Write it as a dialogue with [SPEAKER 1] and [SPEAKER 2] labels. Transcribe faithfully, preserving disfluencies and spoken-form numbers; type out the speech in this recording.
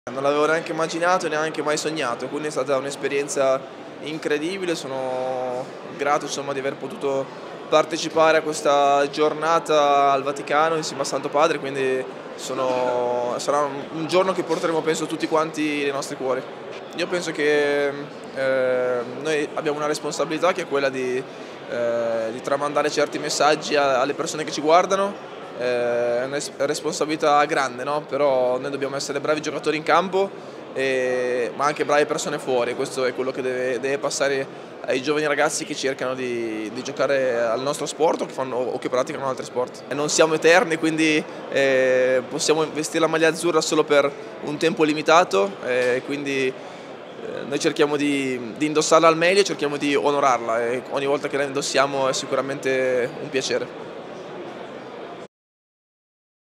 [SPEAKER 1] Non l'avevo neanche immaginato, neanche mai sognato, quindi è stata un'esperienza incredibile, sono grato insomma di aver potuto partecipare a questa giornata al Vaticano insieme a Santo Padre, quindi sono, sarà un, un giorno che porteremo penso tutti quanti nei nostri cuori. Io penso che eh, noi abbiamo una responsabilità che è quella di, eh, di tramandare certi messaggi a, alle persone che ci guardano. Eh, È una responsabilità grande, no? Però noi dobbiamo essere bravi giocatori in campo, e, ma anche bravi persone fuori. Questo è quello che deve, deve passare ai giovani ragazzi che cercano di, di giocare al nostro sport o che, fanno, o che praticano altri sport. E non siamo eterni, quindi eh, possiamo vestire la maglia azzurra solo per un tempo limitato, e quindi eh, noi cerchiamo di, di indossarla al meglio e cerchiamo di onorarla, e ogni volta che la indossiamo è sicuramente un piacere.